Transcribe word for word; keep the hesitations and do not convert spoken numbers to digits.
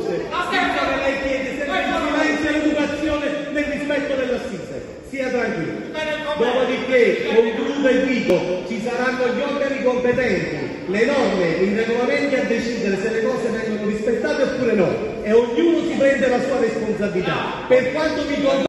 risponde. Tutto che lei chiede sempre in silenzio l'educazione nel rispetto dell'assise. Sia tranquillo. Dopodiché, concludo e dico, ci saranno gli organi competenti, le norme, i regolamenti a decidere se le cose vengono rispettate oppure no. E ognuno si prende la sua responsabilità. Per quanto mi